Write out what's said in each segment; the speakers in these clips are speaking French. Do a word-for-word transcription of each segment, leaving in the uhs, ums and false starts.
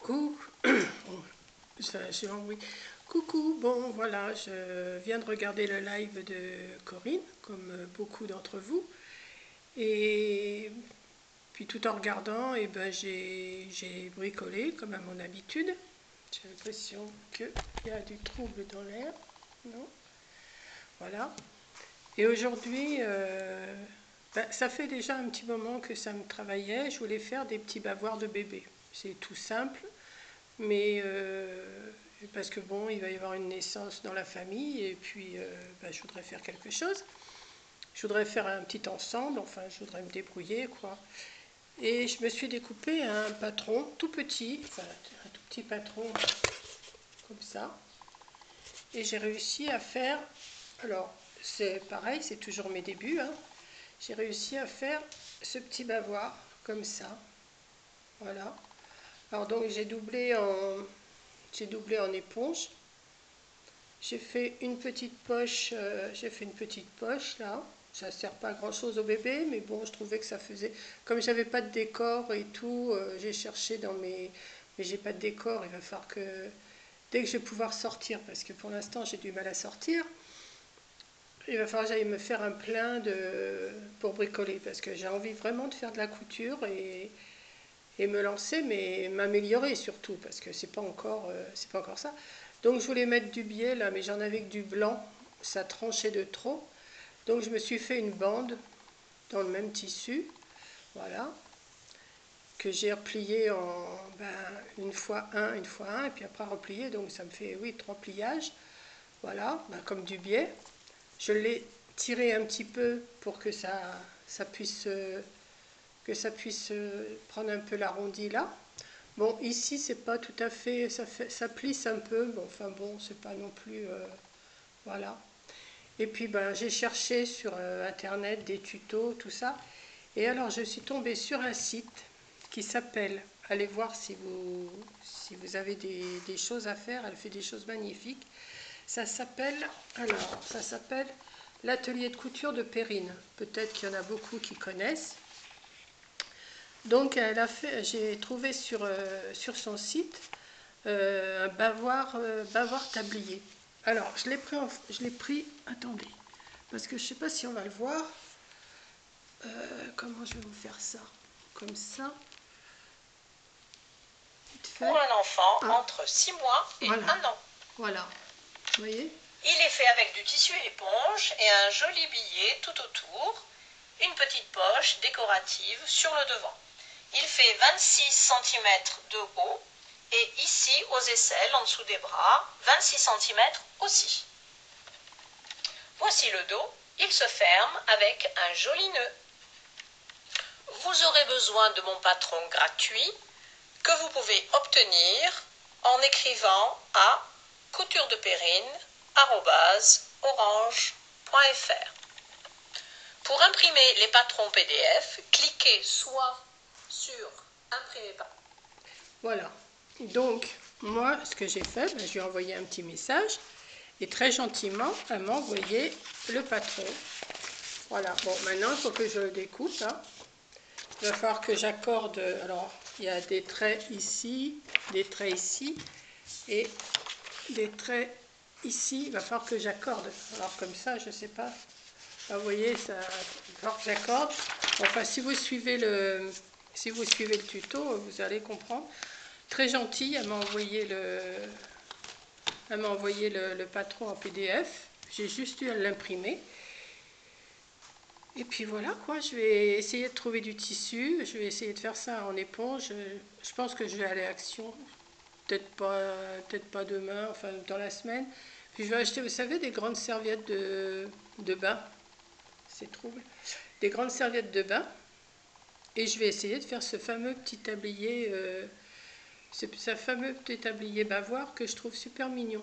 Coucou, oh, ça, j'ai un bruit. Coucou, bon voilà, je viens de regarder le live de Corinne, comme beaucoup d'entre vous. Et puis tout en regardant, et ben, j'ai j'ai bricolé, comme à mon habitude. J'ai l'impression qu'il y a du trouble dans l'air. Non? Voilà. Et aujourd'hui, euh, ben, ça fait déjà un petit moment que ça me travaillait. Je voulais faire des petits bavoirs de bébé. C'est tout simple. Mais euh, parce que bon, il va y avoir une naissance dans la famille et puis euh, bah, je voudrais faire quelque chose. Je voudrais faire un petit ensemble, enfin je voudrais me débrouiller quoi. Et je me suis découpé un patron tout petit, enfin un tout petit patron comme ça. Et j'ai réussi à faire, alors c'est pareil, c'est toujours mes débuts, hein. J'ai réussi à faire ce petit bavoir comme ça. Voilà. Alors donc j'ai doublé en j'ai doublé en éponge. J'ai fait une petite poche, euh, j'ai fait une petite poche là. Ça ne sert pas à grand chose au bébé, mais bon, je trouvais que ça faisait. Comme j'avais pas de décor et tout, euh, j'ai cherché dans mes. Mais j'ai pas de décor, il va falloir que. Dès que je vais pouvoir sortir, parce que pour l'instant j'ai du mal à sortir, il va falloir que j'aille me faire un plein de. Pour bricoler, parce que j'ai envie vraiment de faire de la couture et, et me lancer, mais m'améliorer surtout, parce que c'est pas encore, euh, c'est pas encore ça. Donc je voulais mettre du biais là, mais j'en avais que du blanc, ça tranchait de trop. Donc je me suis fait une bande dans le même tissu, voilà, que j'ai replié en ben, une fois un, une fois un, et puis après replié, donc ça me fait, oui, trois pliages, voilà, ben, comme du biais. Je l'ai tiré un petit peu pour que ça, ça puisse, euh, que ça puisse euh, prendre un peu l'arrondi là. Bon, ici, c'est pas tout à fait, ça, fait, ça plisse un peu, bon, enfin bon, c'est pas non plus, euh, voilà. Et puis, ben, j'ai cherché sur euh, Internet des tutos, tout ça. Et alors, je suis tombée sur un site qui s'appelle, allez voir si vous, si vous avez des, des choses à faire, elle fait des choses magnifiques. Ça s'appelle, alors, ça s'appelle l'atelier de couture de Perrine. Peut-être qu'il y en a beaucoup qui connaissent. Donc, elle a fait, j'ai trouvé sur, euh, sur son site euh, un bavoir, euh, bavoir tablier. Alors, je l'ai pris, en, je l'ai pris, attendez, parce que je ne sais pas si on va le voir. Euh, comment je vais vous faire ça? Comme ça. Pour un enfant ah. entre six mois et voilà. un an. Voilà. Vous voyez? Il est fait avec du tissu éponge et un joli billet tout autour, une petite poche décorative sur le devant. Il fait vingt-six centimètres de haut et ici aux aisselles, en dessous des bras, vingt-six centimètres aussi. Voici le dos, il se ferme avec un joli nœud. Vous aurez besoin de mon patron gratuit que vous pouvez obtenir en écrivant à couturedeperrine arobase orange point fr. Pour imprimer les patrons P D F, cliquez soit sur imprimer par. Voilà. Donc, moi, ce que j'ai fait, ben, je lui ai envoyé un petit message et très gentiment, elle m'a envoyé le patron. Voilà. Bon, maintenant, il faut que je le découpe. Hein. Il va falloir que j'accorde. Alors, il y a des traits ici, des traits ici et des traits ici. Il va falloir que j'accorde. Alors, comme ça, je ne sais pas. Là, vous voyez, ça, il va falloir que j'accorde. Enfin, si vous suivez le, si vous suivez le tuto, vous allez comprendre. Très gentille, elle m'a envoyé le, elle m'a envoyé le, le patron en P D F. J'ai juste eu à l'imprimer. Et puis voilà quoi, je vais essayer de trouver du tissu, je vais essayer de faire ça en éponge. Je pense que je vais aller à Action, peut-être pas, peut-être pas demain, enfin dans la semaine. Puis je vais acheter, vous savez, des grandes serviettes de, de bain, c'est trouble, des grandes serviettes de bain. Et je vais essayer de faire ce fameux petit tablier, euh, ce, ce fameux petit tablier bavoir que je trouve super mignon.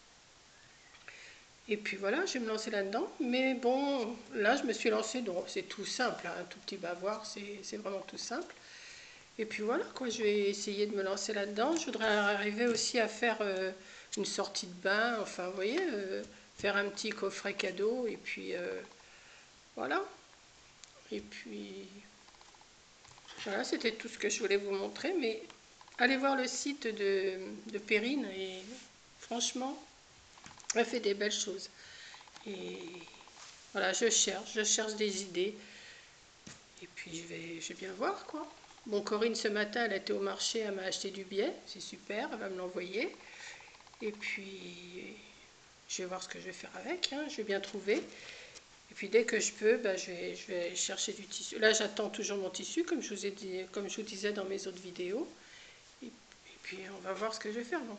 Et puis voilà, je vais me lancer là-dedans. Mais bon, là, je me suis lancée, donc c'est tout simple, hein, un tout petit bavoir, c'est vraiment tout simple. Et puis voilà, quoi, je vais essayer de me lancer là-dedans. Je voudrais arriver aussi à faire euh, une sortie de bain, enfin, vous voyez, euh, faire un petit coffret cadeau, et puis euh, voilà. Et puis voilà, c'était tout ce que je voulais vous montrer, mais allez voir le site de, de Perrine et franchement, elle fait des belles choses. Et voilà, je cherche, je cherche des idées. Et puis je vais, je vais bien voir quoi. Bon, Corinne ce matin, elle était au marché, elle m'a acheté du billet, c'est super, elle va me l'envoyer. Et puis je vais voir ce que je vais faire avec, hein, je vais bien trouver. Et puis dès que je peux, bah, je, vais, je vais chercher du tissu. Là j'attends toujours mon tissu, comme je vous ai dit, comme je vous disais dans mes autres vidéos. Et, et puis on va voir ce que je vais faire. Bon,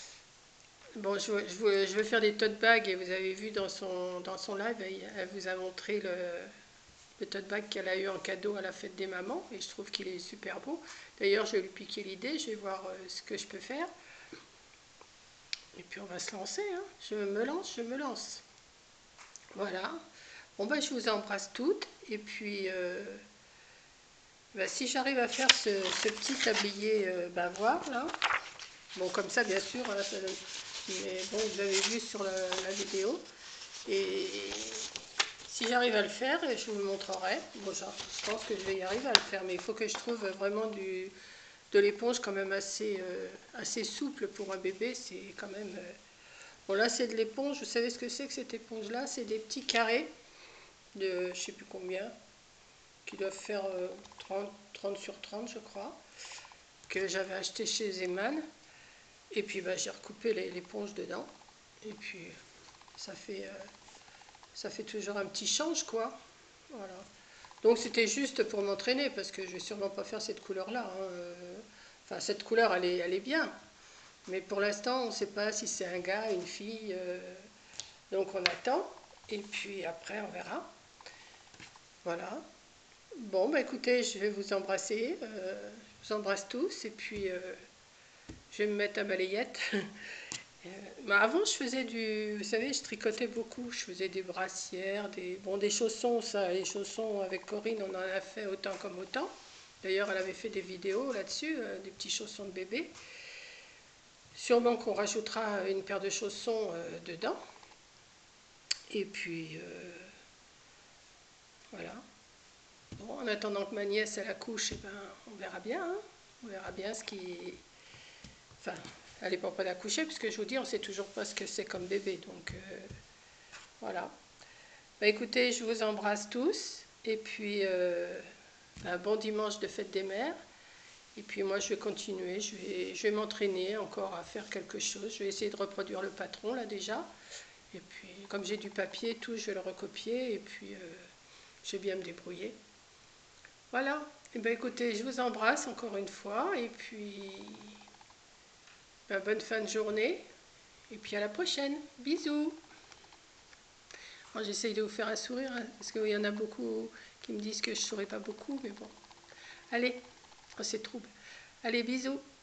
bon je, je, je vais faire des tote bags et vous avez vu dans son, dans son live, elle, elle vous a montré le, le tote bag qu'elle a eu en cadeau à la fête des mamans. Et je trouve qu'il est super beau. D'ailleurs je vais lui piquer l'idée, je vais voir ce que je peux faire. Et puis on va se lancer, hein. Je me lance, je me lance. Voilà. Bon bah je vous embrasse toutes. Et puis euh, bah, si j'arrive à faire ce, ce petit tablier euh, bavoir là, bon comme ça bien sûr, hein, ça, mais bon vous avez vu sur la, la vidéo. Et si j'arrive à le faire, je vous le montrerai. Bon je pense que je vais y arriver à le faire, mais il faut que je trouve vraiment du, de l'éponge quand même assez, euh, assez souple pour un bébé. C'est quand même... Euh, Bon là c'est de l'éponge, vous savez ce que c'est que cette éponge là? C'est des petits carrés de je sais plus combien, qui doivent faire euh, trente, trente sur trente je crois, que j'avais acheté chez Zeman. Et puis bah, j'ai recoupé l'éponge dedans. Et puis ça fait, euh, ça fait toujours un petit change quoi. Voilà. Donc c'était juste pour m'entraîner parce que je vais sûrement pas faire cette couleur là. Hein. Enfin cette couleur elle est, elle est bien. Mais pour l'instant on ne sait pas si c'est un gars, une fille. Euh, Donc on attend et puis après on verra. Voilà. Bon bah écoutez, je vais vous embrasser. Euh, je vous embrasse tous et puis euh, je vais me mettre à balayette. euh, bah avant je faisais du, vous savez, je tricotais beaucoup. Je faisais des brassières, des bon des chaussons. Ça, les chaussons avec Corinne, on en a fait autant comme autant. D'ailleurs, elle avait fait des vidéos là-dessus, euh, des petits chaussons de bébé. Sûrement qu'on rajoutera une paire de chaussons euh, dedans. Et puis euh, voilà. Bon, en attendant que ma nièce elle accouche, eh ben, on verra bien. Hein. On verra bien ce qui. Enfin, elle n'est pas près d'accoucher, puisque je vous dis, on ne sait toujours pas ce que c'est comme bébé. Donc euh, voilà. Bah, écoutez, je vous embrasse tous. Et puis, euh, un bon dimanche de fête des mères. Et puis moi, je vais continuer. Je vais, je vais m'entraîner encore à faire quelque chose. Je vais essayer de reproduire le patron, là, déjà. Et puis, comme j'ai du papier et tout, je vais le recopier. Et puis, euh, je vais bien me débrouiller. Voilà, et eh bien écoutez, je vous embrasse encore une fois et puis ben, bonne fin de journée et puis à la prochaine. Bisous. Moi j'essaye de vous faire un sourire hein, parce qu'il y en a beaucoup qui me disent que je ne souris pas beaucoup, mais bon. Allez, oh, c'est trouble. Allez, bisous.